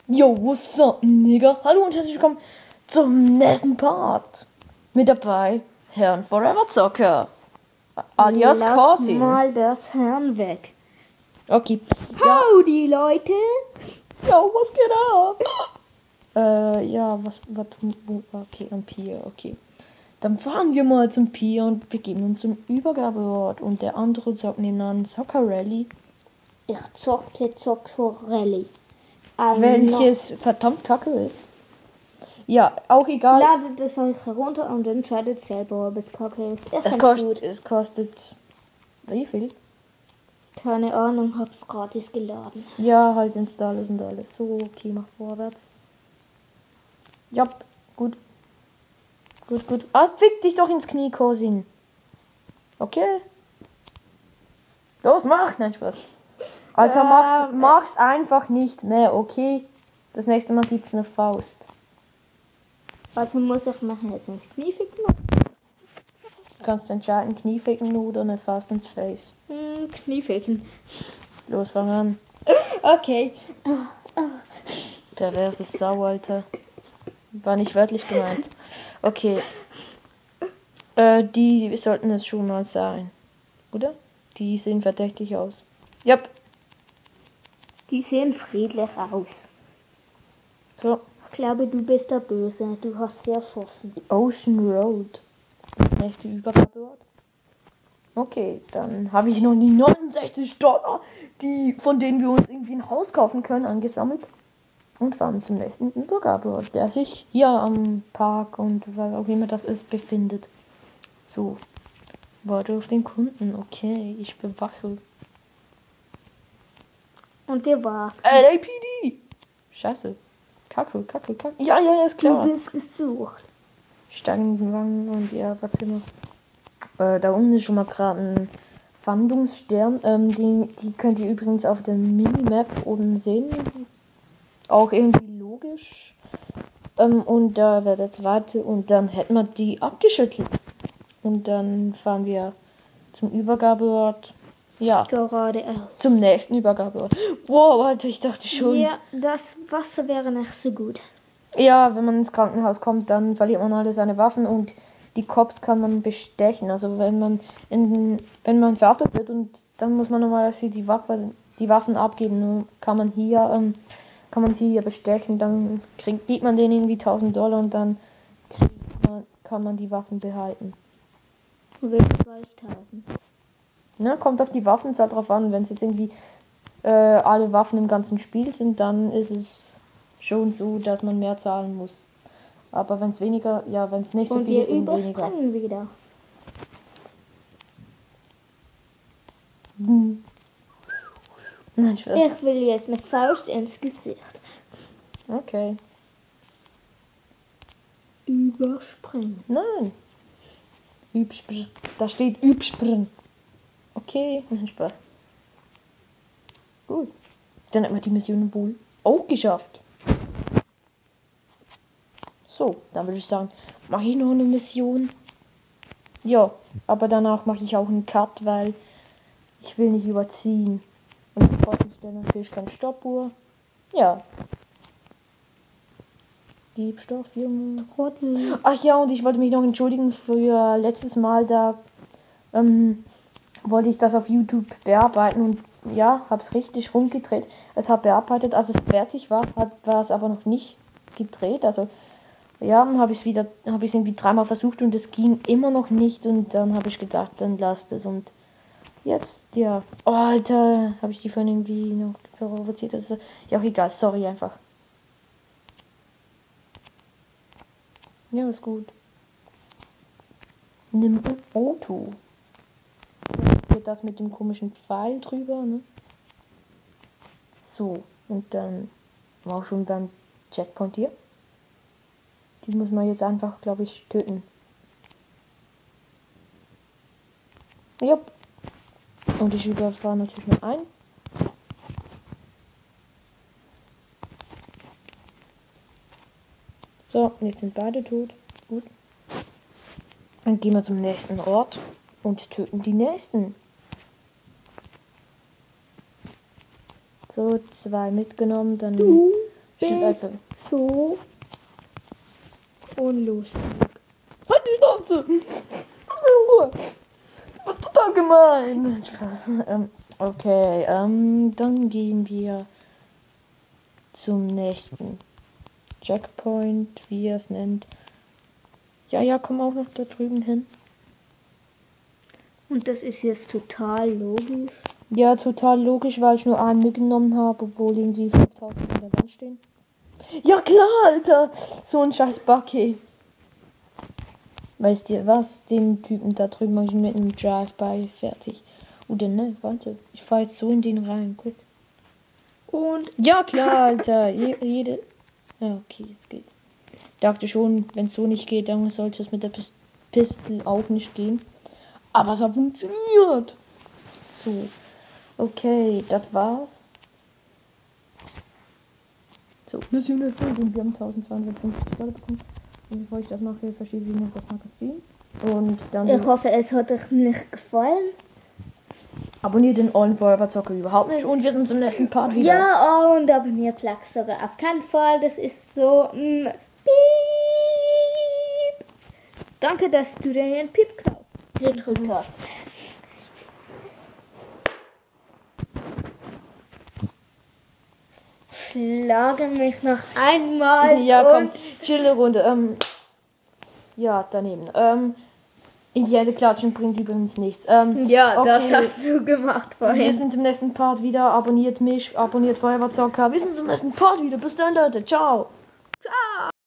Yo, what's up, Nigga? Hallo und herzlich willkommen zum nächsten Part. Mit dabei Herrn Forever Zocker, alias Lass Corsin. mal das Hirn weg. Okay. Ja. Howdy, Leute. Yo, was geht ab? Ja, okay, am Pier, okay. Dann fahren wir mal zum Pier und begeben uns zum Übergabeort. Und der andere zockt nebenan Zockerelli. Ich zockte Zockerelli. Welches verdammt kacke ist. Ja, auch egal. Ladet es euch herunter und entscheidet selber, ob es kacke ist. Es kostet. Wie viel? Keine Ahnung, hab's gratis geladen. Ja, halt installieren und alles. So, okay, mach vorwärts. Ja, gut. Gut. Ah, fick dich doch ins Knie, Corsin. Okay. Los, mach! Nein, Spaß. Alter, mag's einfach nicht mehr, okay? Das nächste Mal gibt's eine Faust. Also muss ich machen jetzt ins Knie ficken? Du kannst entscheiden, Knie ficken oder eine Faust ins Face. Knie ficken. Los, fang an. Okay. Perverse Sau, Alter. War nicht wörtlich gemeint. Okay. Die sollten es schon mal sein. Oder? Die sehen verdächtig aus. Yep. Die sehen friedlich aus. So. Ich glaube, du bist der Böse. Du hast sie erschossen. Ocean Road. Nächste Übergabeort. Okay, dann habe ich noch die $69, von denen wir uns irgendwie ein Haus kaufen können, angesammelt. Und fahren zum nächsten Übergabeort, der sich hier am Park und was auch immer das ist, befindet. So. Warte auf den Kunden. Okay, ich bewache. Und wir warten. LAPD! Scheiße. Kacke. Ja, ist klar. Du bist gesucht. Steigen Wangen und ja, was immer. Da unten ist schon mal gerade ein Fahndungsstern. Die könnt ihr übrigens auf der Minimap oben sehen. Auch irgendwie logisch. Und da wäre der zweite und dann hätten wir die abgeschüttelt. Und dann fahren wir zum Übergabeort. Ja, Geradeaus. zum nächsten Übergabeort. Wow, Alter, ich dachte schon. Ja, das Wasser wäre nicht so gut. Ja, wenn man ins Krankenhaus kommt, dann verliert man alle seine Waffen und die Cops kann man bestechen. Also wenn man verhaftet wird und dann muss man normalerweise die Waffen abgeben, dann kann man sie hier bestechen, dann gibt man denen irgendwie $1000 und dann kann man die Waffen behalten. Will 2000. Ne, kommt auf die Waffenzahl drauf an. Wenn es jetzt irgendwie alle Waffen im ganzen Spiel sind, dann ist es schon so, dass man mehr zahlen muss. Aber wenn es weniger, ja, wenn es nicht so viel ist, dann weniger. Und wir wieder. Nein, ich weiß. Ich will jetzt eine Faust ins Gesicht. Okay. Überspringen. Nein. Übspringen. Da steht Übspringen. Okay, Spaß. Gut. Dann hat man die Mission wohl auch geschafft. So, dann würde ich sagen, mache ich noch eine Mission. Ja, aber danach mache ich auch einen Cut, weil ich will nicht überziehen. Und die Kosten stellen natürlich keine Stoppuhr. Ja. Diebstoff, Junge. Ach ja, und ich wollte mich noch entschuldigen für letztes Mal, da wollte ich das auf YouTube bearbeiten und ja, habe es richtig rumgedreht. Es hat bearbeitet, als es fertig war, war es aber noch nicht gedreht. Also ja, dann habe ich es irgendwie dreimal versucht und es ging immer noch nicht und dann habe ich gedacht, dann lasst es und jetzt, ja. Oh, Alter, habe ich die vorhin irgendwie noch provoziert? Also, ja, auch egal, sorry einfach. Ja, ist gut. Nimm ein Auto. Geht das mit dem komischen Pfeil drüber, ne? So, und dann war auch schon beim Checkpoint hier. Die muss man jetzt einfach, glaube ich, töten. Ja. Und ich überfahre natürlich noch ein. So, jetzt sind beide tot. Gut. Dann gehen wir zum nächsten Ort und töten die nächsten. So, 2 mitgenommen, dann Stimmt, Bis Alter. so unlustig. Halt die Schnauze! Lass mich in Ruhe! Das ist total gemein! Spaß. Okay, dann gehen wir zum nächsten Checkpoint, wie er es nennt. Ja, komm auch noch da drüben hin. Und das ist jetzt total logisch. Ja, total logisch, weil ich nur einen mitgenommen habe, obwohl irgendwie 5000 in der Wand stehen. Ja klar, Alter! So ein scheiß Bucky. Weißt du was? Den Typen da drüben mache ich mit einem Drive-By fertig. Oder ne, warte. Ich fahr jetzt so in den rein, guck. Und Ja klar, Alter. Jede... Ja, okay, jetzt geht's. Dachte schon, wenn es so nicht geht, dann sollte es mit der Pistole auch nicht gehen. Aber es hat funktioniert. So. Okay, das war's. So, Mission erfüllt und wir haben 1250 Dollar bekommen. Und bevor ich das mache, verstehe Sie noch das Magazin. Und dann ich hoffe, es hat euch nicht gefallen. abonniert den Ollen Forever Zocker überhaupt nicht. Und wir sind zum nächsten Part wieder. Ja, und abonniert Plex sogar auf keinen Fall. Das ist so ein Piep. Danke, dass du den Piep-Knopf gedrückt hast. Schlage mich noch einmal Ja, komm, und chille Runde. Ja, daneben. Indianer klatschen bringt übrigens nichts. ja, okay. das hast du gemacht Wir vorhin. sind zum nächsten Part wieder. Abonniert mich, abonniert Forever Zocker. Wir sind zum nächsten Part wieder. Bis dann, Leute. Ciao.